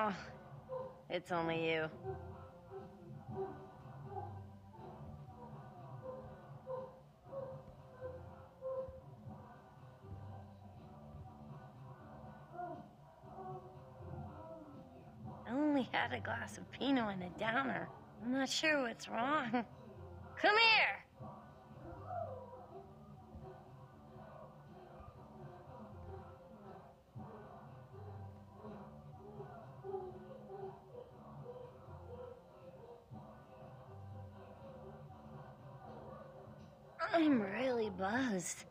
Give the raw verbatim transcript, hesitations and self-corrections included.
Oh, it's only you. I only had a glass of Pinot and a downer. I'm not sure what's wrong. Come here! I'm really buzzed.